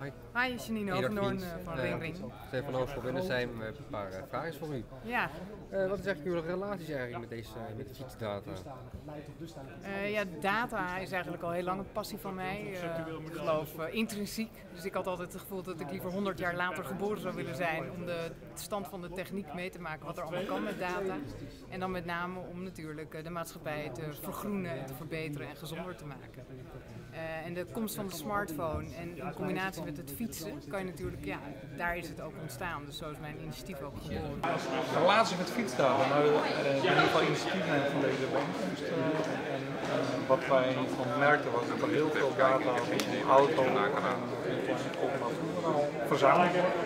Hi. Hi, Janine Hogendoorn van Ring. Stefan Oost van Binnenzijn, we hebben een paar vragen voor u. Ja. Wat is eigenlijk uw relatie eigenlijk met de fietsdata? Ja, data is eigenlijk al heel lang een passie van mij. Ik geloof intrinsiek. Dus ik had altijd het gevoel dat ik liever 100 jaar later geboren zou willen zijn om de stand van de techniek mee te maken wat er allemaal kan met data. En dan met name om natuurlijk de maatschappij te vergroenen en te verbeteren en gezonder te maken. En de komst van de smartphone en in combinatie met het fietsen kan je natuurlijk, ja, daar is het ook ontstaan. Dus zo is mijn initiatief ook geboren. Relatie met fietsdata. Nou, in ieder geval initiatief nemen van deze bijeenkomst. En wat wij van merkten was dat er heel veel data van auto verzameld wordt.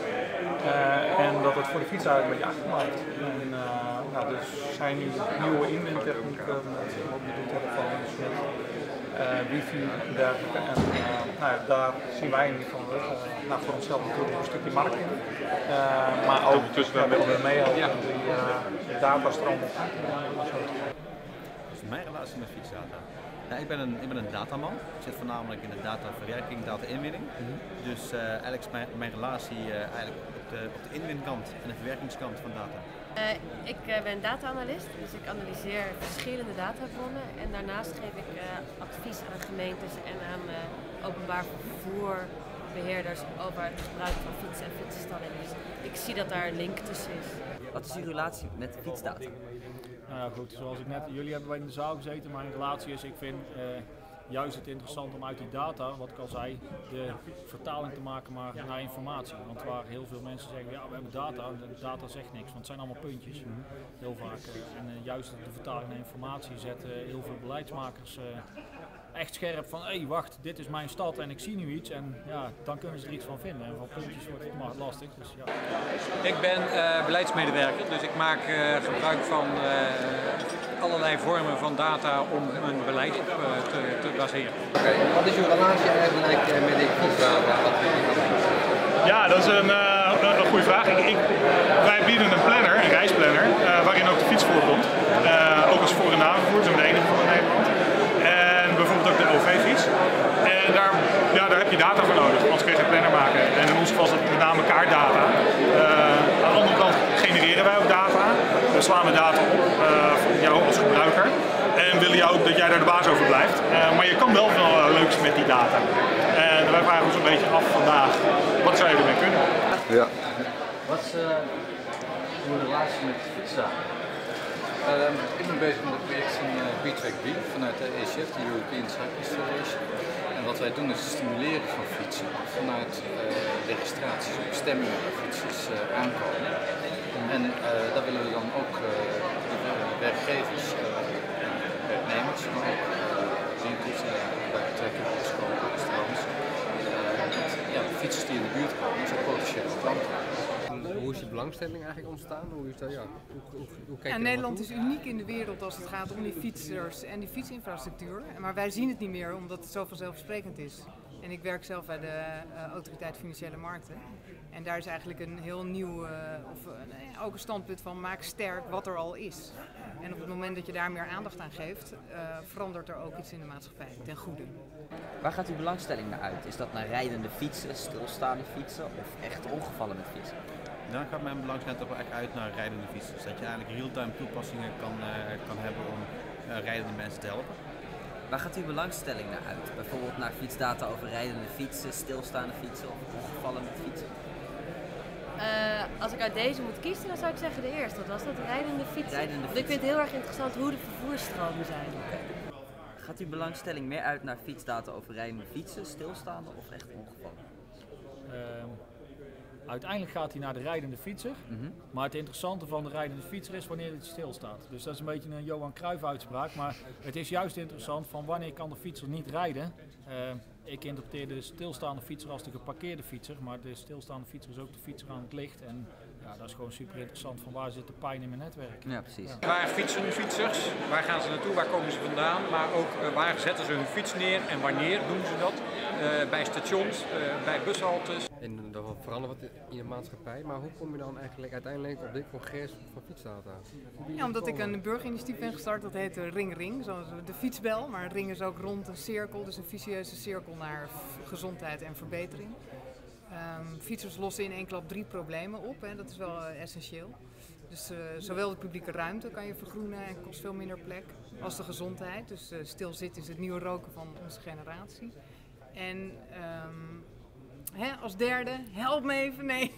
En dat het voor de fiets eigenlijk een beetje achtermaakt. En dus zijn nu nieuwe inwinttechnieken met mobiele telefoons, met wifi en dergelijke. En daar zien wij in ieder geval voor onszelf natuurlijk een stukje markt in. Maar ook willen we meehelpen om die datastroom op Dus mijn relatie met fietsdata. Nou, ik ben een dataman. Ik zit voornamelijk in de dataverwerking, data-inwinning. Dus eigenlijk is mijn relatie eigenlijk op de inwinkant en de verwerkingskant van data. Ik ben data-analyst, dus ik analyseer verschillende databronnen en daarnaast geef ik advies aan gemeentes en aan openbaar vervoerbeheerders over het gebruik van fietsen en fietsenstallingen. Dus ik zie dat daar een link tussen is. Wat is uw relatie met fietsdata? Nou ja, goed, zoals ik net, jullie hebben in de zaal gezeten. Mijn relatie is, ik vind juist het interessant om uit die data, wat ik al zei, de vertaling te maken maar naar informatie. Want waar heel veel mensen zeggen, ja we hebben data, en data zegt niks, want het zijn allemaal puntjes, heel vaak. En juist de vertaling naar informatie zetten heel veel beleidsmakers echt scherp van, hé wacht, dit is mijn stad en ik zie nu iets en ja, dan kunnen ze er iets van vinden. En van puntjes wordt het maar lastig. Dus, ja. Ik ben beleidsmedewerker, dus ik maak gebruik van allerlei vormen van data om een beleid op te baseren. Oké, wat is uw relatie eigenlijk met de fietsdata? Ja, dat is een goede vraag. Wij bieden een planner, een reisplanner, waarin ook de fiets voorkomt. Ook als voor- en navervoer, zijn we de enige van in Nederland. En bijvoorbeeld ook de OV-fiets. En daar heb je data voor nodig, anders kun je geen planner maken. En in ons geval is dat met name kaartdata. Aan de andere kant genereren wij ook data. We slaan we data op van jou als gebruiker. En willen jou ook dat jij daar de baas over blijft. Maar je kan wel veel leuks met die data. En wij vragen ons een beetje af vandaag, wat zou je ermee kunnen? Ja. Wat is uw relatie met fietsdata? Ik ben bezig met het project van B-Track B vanuit de ECF, de European Cyclist Federation. En wat wij doen is het stimuleren van fietsen vanuit registraties of bestemmingen waar fietsers aankomen. En daar willen we dan ook de werkgevers, werknemers, maar ook winkels bij betrekking bij scholen, restaurants. Fietsers die in de buurt komen, zijn potentiële klanten. Hoe is die belangstelling eigenlijk ontstaan? Hoe kijkt Nederland is uniek in de wereld als het gaat om die fietsers en die fietsinfrastructuur. Maar wij zien het niet meer omdat het zo vanzelfsprekend is. En ik werk zelf bij de Autoriteit Financiële Markten. En daar is eigenlijk een heel nieuw, ook een standpunt van maak sterk wat er al is. En op het moment dat je daar meer aandacht aan geeft, verandert er ook iets in de maatschappij ten goede. Waar gaat uw belangstelling naar uit? Is dat naar rijdende fietsen, stilstaande fietsen of echt ongevallen met fietsen? Dan gaat mijn belangstelling toch wel echt uit naar rijdende fietsers. Dat je eigenlijk real-time toepassingen kan hebben om rijdende mensen te helpen. Waar gaat uw belangstelling naar uit? Bijvoorbeeld naar fietsdata over rijdende fietsen, stilstaande fietsen of ongevallen met fietsen? Als ik uit deze moet kiezen, dan zou ik zeggen de eerste. Wat was dat? Rijdende fietsen. Ik vind het heel erg interessant hoe de vervoersstromen zijn. Gaat uw belangstelling meer uit naar fietsdata over rijdende fietsen, stilstaande of echt ongevallen? Uiteindelijk gaat hij naar de rijdende fietser, maar het interessante van de rijdende fietser is wanneer het stilstaat. Dus dat is een beetje een Johan Cruijff uitspraak, maar het is juist interessant van wanneer kan de fietser niet rijden. Ik interpreteer de stilstaande fietser als de geparkeerde fietser, maar de stilstaande fietser is ook de fietser aan het licht. En ja, dat is gewoon super interessant van waar zit de pijn in mijn netwerk. Ja, precies. Ja. Waar fietsen nu fietsers? Waar gaan ze naartoe? Waar komen ze vandaan? Maar ook waar zetten ze hun fiets neer en wanneer doen ze dat? Bij stations, bij bushaltes. En verandert wat in de maatschappij, maar hoe kom je dan eigenlijk uiteindelijk op dit congres van fietsdata? Ja, omdat ik een burgerinitiatief ben gestart, dat heet Ring Ring, zoals de fietsbel. Maar een ring is ook rond een cirkel, dus een vicieuze cirkel naar gezondheid en verbetering. Fietsers lossen in één klap 3 problemen op, hè, dat is wel essentieel. Dus zowel de publieke ruimte kan je vergroenen en kost veel minder plek, als de gezondheid. Dus stilzitten is het nieuwe roken van onze generatie. En als derde, help me even, nee.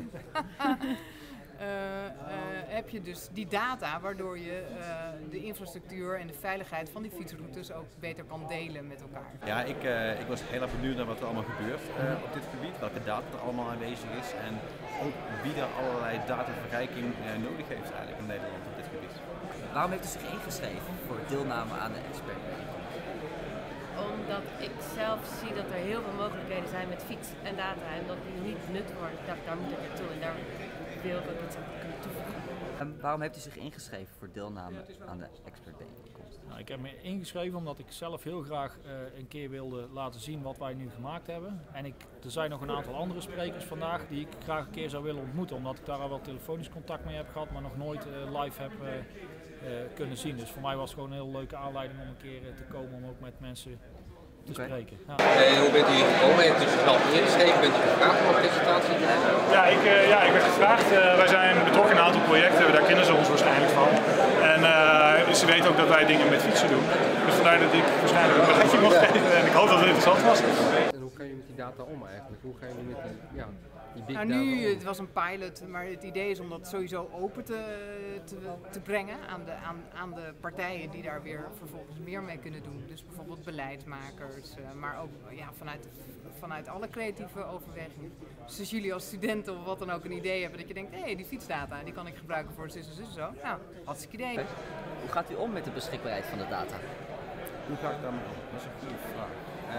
Heb je dus die data waardoor je de infrastructuur en de veiligheid van die fietsroutes ook beter kan delen met elkaar. Ja, ik was heel erg benieuwd naar wat er allemaal gebeurt op dit gebied, welke data er allemaal aanwezig is en ook wie er allerlei dataverrijking nodig heeft eigenlijk in Nederland op dit gebied. Waarom heeft u zich ingeschreven voor deelname aan de expertbijeenkomst? Omdat ik zelf zie dat er heel veel mogelijkheden zijn met fiets en data en dat die niet benut worden. Ik dacht, daar moet ik naartoe en daar wil ik ook iets aan kunnen toevoegen. Waarom heeft u zich ingeschreven voor deelname aan de expertbijeenkomst? Nou, ik heb me ingeschreven omdat ik zelf heel graag een keer wilde laten zien wat wij nu gemaakt hebben. En er zijn nog een aantal andere sprekers vandaag die ik graag een keer zou willen ontmoeten. Omdat ik daar al wel telefonisch contact mee heb gehad, maar nog nooit live heb kunnen zien. Dus voor mij was het gewoon een heel leuke aanleiding om een keer te komen om ook met mensen te spreken. Ja. Hoe bent u hier gekomen? Heeft u zich al ingeschreven? Bent u gevraagd om een presentatie te doen? Ja, ik werd gevraagd. Wij zijn betrokken in een aantal projecten, daar kennen ze ons waarschijnlijk van. En ze weten ook dat wij dingen met fietsen doen. Dus vandaar dat ik waarschijnlijk een begrijping mocht geven en ik hoop dat het interessant was. En hoe ga je met die data om eigenlijk? Hoe ga je met die big data Nu, om? het was een pilot, maar het idee is om dat sowieso open te brengen aan de partijen die daar weer vervolgens meer mee kunnen doen. Dus bijvoorbeeld beleidsmakers, maar ook vanuit alle creatieve overwegingen. Dus als jullie als studenten of wat dan ook een idee hebben dat je denkt, hé, die fietsdata die kan ik gebruiken voor zus en zo. Nou, hartstikke idee. Hoe gaat u om met de beschikbaarheid van de data? Hoe ga ik daarmee om? Dat is een goede vraag.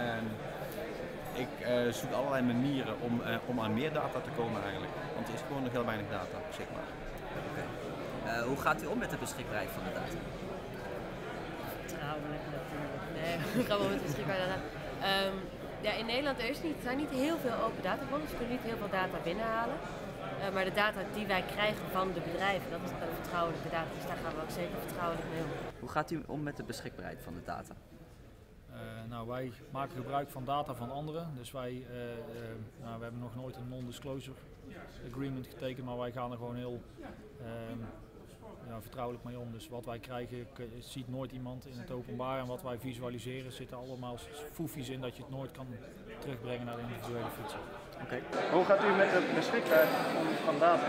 Ik zoek allerlei manieren om aan meer data te komen eigenlijk. Want er is gewoon nog heel weinig data beschikbaar. Okay. Hoe gaat u om met de beschikbaarheid van de data? Vertrouwelijk natuurlijk. Nee, we gaan wel met de beschikbare data. In Nederland zijn niet heel veel open databronnen, dus we kunnen niet heel veel data binnenhalen. Maar de data die wij krijgen van de bedrijven, dat is vertrouwelijke data, dus daar gaan we ook zeker vertrouwelijk mee om. Hoe gaat u om met de beschikbaarheid van de data? Wij maken gebruik van data van anderen, dus we hebben nog nooit een non-disclosure agreement getekend, maar wij gaan er gewoon heel vertrouwelijk mee om. Dus wat wij krijgen ziet nooit iemand in het openbaar en wat wij visualiseren zitten allemaal foefjes in dat je het nooit kan terugbrengen naar de individuele fietser. Okay. Hoe gaat u met de beschikbaarheid van data?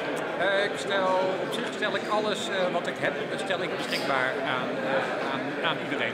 Op zich stel ik alles wat ik heb beschikbaar aan iedereen.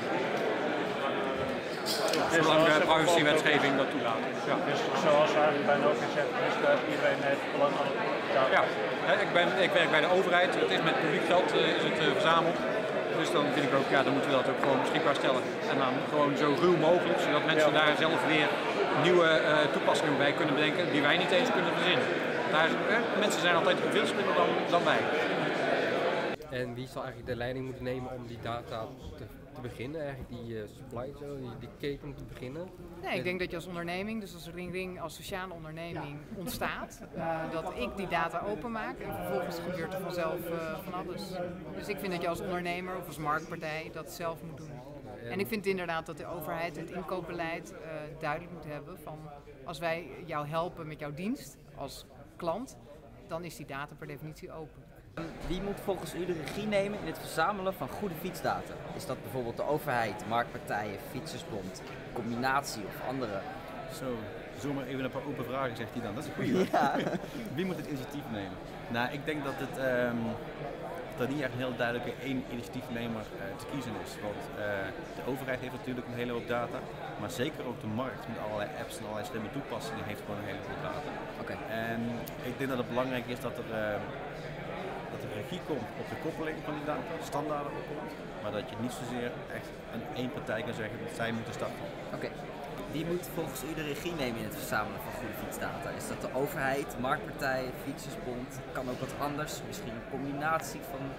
Zolang de privacywetgeving dat toelaat. Ja. Dus zoals eigenlijk bij Nokia zegt, dus iedereen heeft belang aan data. Ja, ik werk bij de overheid. Het is met publiek geld verzameld. Dus dan vind ik ook, dan moeten we dat ook gewoon beschikbaar stellen. En dan gewoon zo ruw mogelijk, zodat mensen daar zelf weer nieuwe toepassingen bij kunnen bedenken die wij niet eens kunnen verzinnen. Mensen zijn altijd veel slimmer dan wij. En wie zal eigenlijk de leiding moeten nemen om die data te beginnen, eigenlijk die supply chain, die keten te beginnen? Nee, ik denk dat je als onderneming, dus als Ring Ring als sociale onderneming ontstaat, dat ik die data openmaak en vervolgens gebeurt er vanzelf van alles. Dus ik vind dat je als ondernemer of als marktpartij dat zelf moet doen. En ik vind inderdaad dat de overheid het inkoopbeleid duidelijk moet hebben van als wij jou helpen met jouw dienst als klant, dan is die data per definitie open. Wie moet volgens u de regie nemen in het verzamelen van goede fietsdata? Is dat bijvoorbeeld de overheid, marktpartijen, Fietsersbond, combinatie of andere? Zo maar even een paar open vragen, zegt hij dan. Dat is een goeie. Ja. Wie moet het initiatief nemen? Nou, ik denk dat dat niet echt een heel duidelijke één initiatiefnemer te kiezen is. Want de overheid heeft natuurlijk een hele hoop data, maar zeker ook de markt met allerlei apps en allerlei slimme toepassingen heeft gewoon een hele hoop data. Okay. En ik denk dat het belangrijk is dat er regie komt op de koppeling van die data, standaarden opkomt, maar dat je niet zozeer echt aan één partij kan zeggen dat zij moeten starten. Oké. Wie moet volgens u de regie nemen in het verzamelen van goede fietsdata? Is dat de overheid, marktpartijen, Fietsersbond? Kan ook wat anders, misschien een combinatie van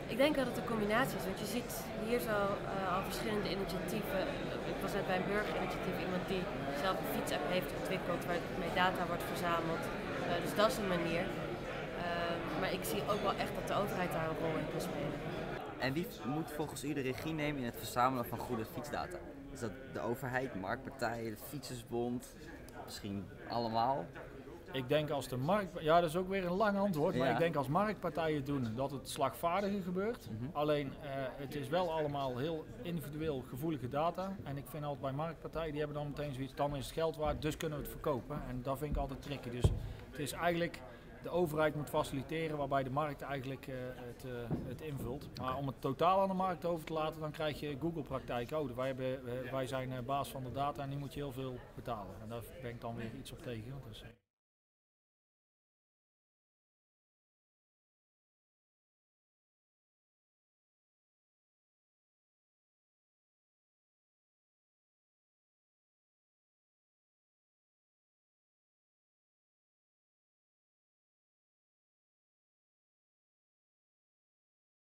Ik denk dat het een combinatie is, want je ziet hier zo al verschillende initiatieven. Ik was net bij een burgerinitiatief, iemand die zelf een fietsapp heeft ontwikkeld waarmee data wordt verzameld. Dus dat is een manier. Maar ik zie ook wel echt dat de overheid daar een rol in kan spelen. En wie moet volgens u de regie nemen in het verzamelen van goede fietsdata? Is dat de overheid, marktpartijen, de Fietsersbond, misschien allemaal? Ik denk als de markt... Ja, dat is ook weer een lang antwoord. Maar ik denk als marktpartijen doen dat het slagvaardiger gebeurt. Alleen het is wel allemaal heel individueel gevoelige data. En ik vind altijd bij marktpartijen, die hebben dan meteen zoiets, dan is het geld waard, dus kunnen we het verkopen. En dat vind ik altijd tricky. Dus het is eigenlijk... De overheid moet faciliteren waarbij de markt eigenlijk het invult. Maar om het totaal aan de markt over te laten, dan krijg je Google-praktijk. Oh, wij zijn baas van de data en nu moet je heel veel betalen. En daar ben ik dan weer iets op tegen. Dus,